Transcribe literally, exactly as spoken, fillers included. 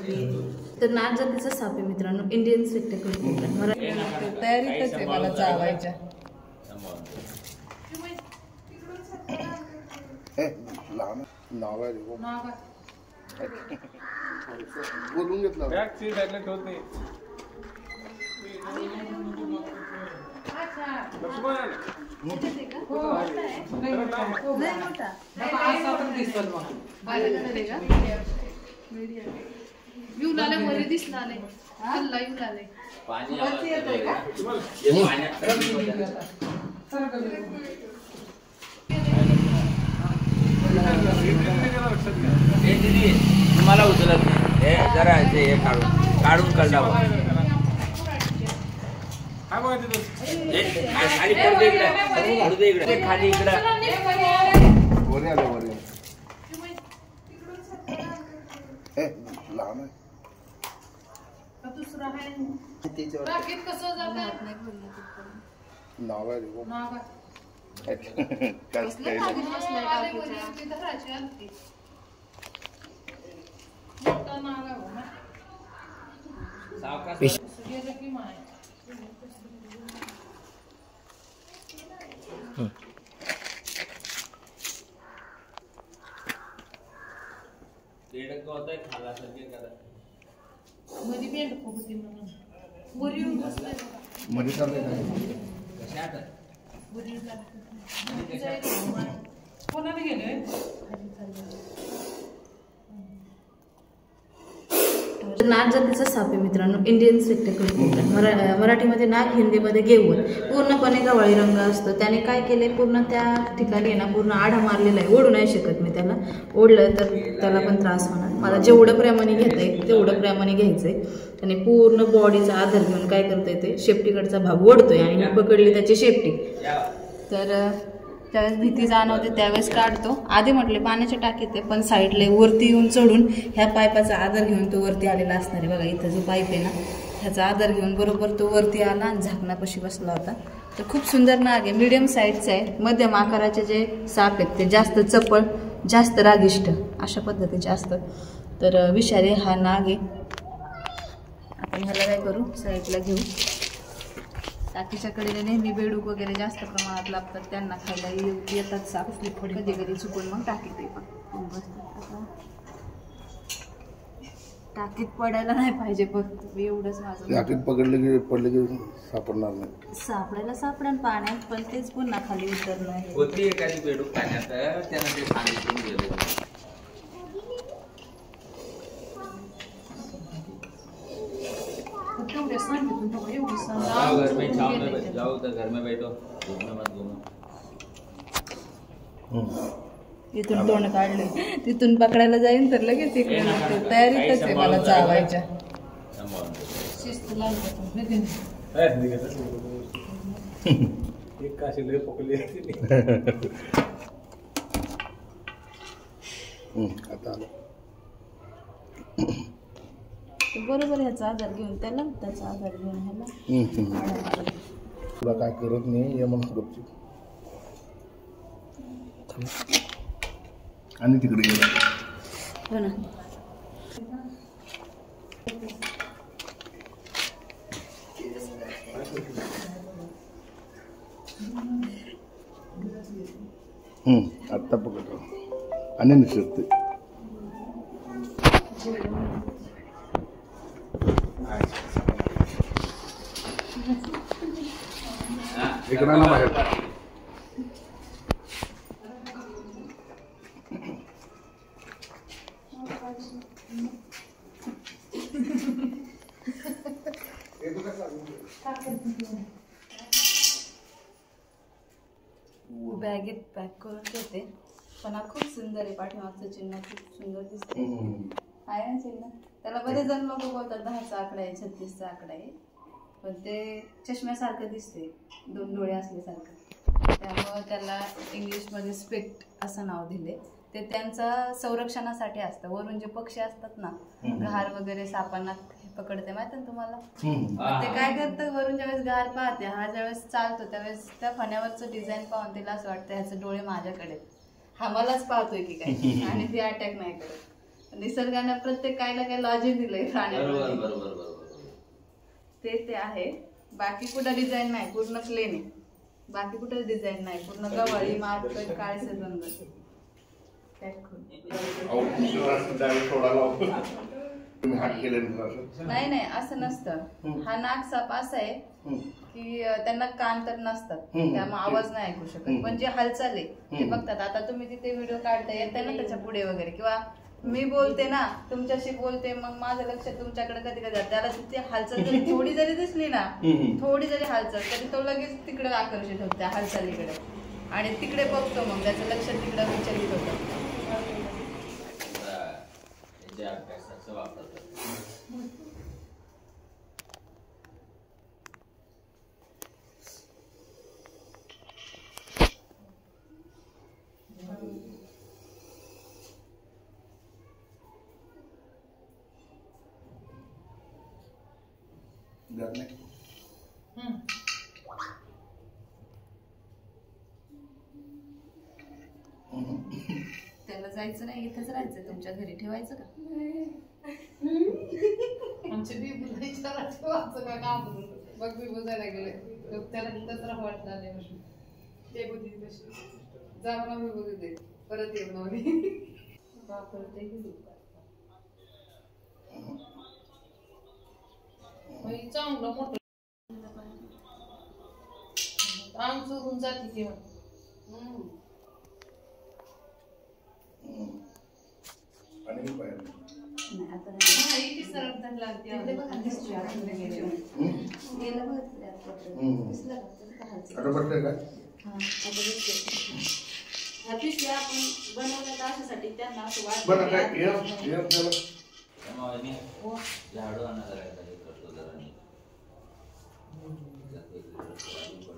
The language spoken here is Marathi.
तर नाग जातीचा साप आहे मित्रांनो, इंडियन स्पेक्टेकल. तयारीतच आहे मला चावायच्या. नाव आहे बोलून घेतलं बॅग ची साईडला ठेवते. तुम्हाला उचलत हे जरा हे काढून काढून काढला खाली पडते इकडे पडते इकडे खाली इकडे वरे आले वरे लहान नाव आहे मध्ये चाललंय कोणाला गेले नाग जातीचा साप आहे मित्रांनो, इंडियन स्पेक्टेकल. मराठीमध्ये नाग, हिंदीमध्ये घेऊन पूर्णपणे गव्हाळी रंग असतो. त्याने काय केलंय, पूर्ण त्या ठिकाणी ना पूर्ण आढा मारलेला आहे. ओढू नाही शकत मी त्याला. ओढलं तर त्याला पण त्रास होणार. मला जेवढं प्रेमाने घेता येईल तेवढं प्रेमाने घ्यायचंय. त्याने पूर्ण बॉडीचा आधार घेऊन काय करता येते, शेपटीकडचा भाग ओढतोय आणि मी पकडली त्याची शेपटी. तर त्यावेळेस भीती जाणवते, त्यावेळेस काढतो. आधी म्हटले पाण्याच्या टाकीत आहे, पण साईडला वरती येऊन चढून ह्या पाईपाचा आधार घेऊन तो वरती आलेला असणार आहे. बघा इथं जो पाईप आहे ना, ह्याचा आधार घेऊन बरोबर तो वरती आला आणि झाकणापाशी बसला होता. तर खूप सुंदर नाग आहे, मीडियम साईजचा आहे. मध्यम आकाराचे जे साप आहेत ते जास्त चपळ, जास्त रागिष्ट अशा पद्धतीचे असतात. तर विषारी हा नाग आहे. आपण ह्याला काय करू, साईडला घेऊ. टाकीच्या कडेने नेहमी बेडूक वगैरे जास्त प्रमाणात लागतात, त्यांना खायला येतात साप. कधी कधी चुकून मग टाकीत पण बसतात. टाकीत पडायला नाही पाहिजे, फक्त एवढंच माझं. टाकीत पकडलं की पडलं की सापडणार नाही. सापडायला सापडेल पाण्यात, पण तेच पुन्हा खाली उतरणं होती एखादी बेडूक पाण्यात, त्यांना ते सांगितून गेलं. घर में छाव में जाओ तो घर में बैठो, घूमना मत घूमो. तिथून तोंड काढले, तिथून पकडायला जाईन तर लगेच इकडे तयारीतच आहे मला चावायच्या. शिस्त बरोबर ह्याचा आधार घेऊन त्याला, त्याचा आधार घेऊन ह्याला. तुला काय करत नाही या म्हणून गपची आणि तिकडे गेला. हो ना. हम्म आत्ता पकडतो आणि निसरते. इकडे ना बाहेर. बॅगेत पॅक करून घेते. पण हा खूप सुंदर आहे, पाठीमागचं चिन्ह खूप सुंदर दिसते. आहे ना चिन्ह, त्याला बरेच जण लोक बोलतात दहाचा आकडा आहे, छत्तीसचा आकडा आहे, पण ते चष्म्यासारखं दिसते, दोन डोळे असल्यासारखं. त्यामुळं त्याला इंग्लिशमध्ये स्पेक्ट असं नाव दिले. ते त्यांचा संरक्षणासाठी असतं. वरून जे पक्षी असतात ना, घार वगैरे सापांना पकडते माहिती ना तुम्हाला. ते काय करतं, वरून ज्यावेळेस घार पाहते, हा ज्यावेळेस चालतो त्यावेळेस त्या फण्यावरचं डिझाईन पाहून तिला असं वाटतं ह्याचे डोळे माझ्याकडे, हा मलाच पाहतोय की काय, आणि ती अटॅक नाही करत. निसर्गानं प्रत्येक कायला काय लॉजिक दिलंय बरोबर प्राण्यामध्ये. बरोबर बरोबर ते ते आहे. बाकी कुठं डिझाईन नाही, पूर्ण प्लेन आहे. बाकी कुठं डिझाईन नाही, पूर्ण गवळी मार्कट काळेसर रंग. पॅक करून. अहो, असं डायरेक्ट सोडायला लावतो. तुम्ही हात केल्यानंतर असं नाही नाही असं नसतं. हा नागसाप असा आहे हम्म. की अं, त्यांना कान तर नसतात, हम्म. त्यामुळे आवाज नाही ऐकू शकत. हम्म. पण जे हालचाल आहे ते हम्म. बघतात. आता तुम्ही तिथे व्हिडिओ काढता येत ना त्याच्या पुढे वगैरे, किंवा मी बोलते ना तुमच्याशी बोलते, मग माझं लक्ष तुमच्याकडे कधी कधी जातं. त्याला तिथे हालचाल जरी थोडी जरी दिसली ना, हम्म. थोडी जरी हालचाल तरी तो लगेच तिकडे आकर्षित होतो त्या हालचालीकडे आणि तिकडे बघतो, मग त्याचं लक्ष तिकडे विचलित होतं. याच्या अभ्यासाचं वापरतात. जात नाही. त्याला जायचं नाही, इथेच राहायचं. तुमच्या घरी ठेवायचं का? आमचे बिबू विचारायचं वाचं का काम बघ बिबू जायला गेले त्याला तिथंच राहा वाटलं आल्यापासून ते बुद्धी कशी जा म्हणा बिबू तिथे परत येऊ नव्हती वापरते की चांगलं मोठं अंग चोरून जाते किंवा आणि मी पाहिलं. नाही, आता नाही. नाही सरळ त्यांना लागते तिकडे बघा, दिसतोय आतमध्ये गेल्यावर. हम्म. गेलं बघा तिकडे आतमध्ये. हम्म. दिसलं का? तिथं हालचाल. आता बसले का? हा, आता दिसतोय. ह्या पिशव्या आपण बनवल्या अशासाठी त्यांना असं बरं काय वाटतं एअर की एअर त्याला त्यामुळे मी झाडू आणा जरा हे करतो जरा नीट.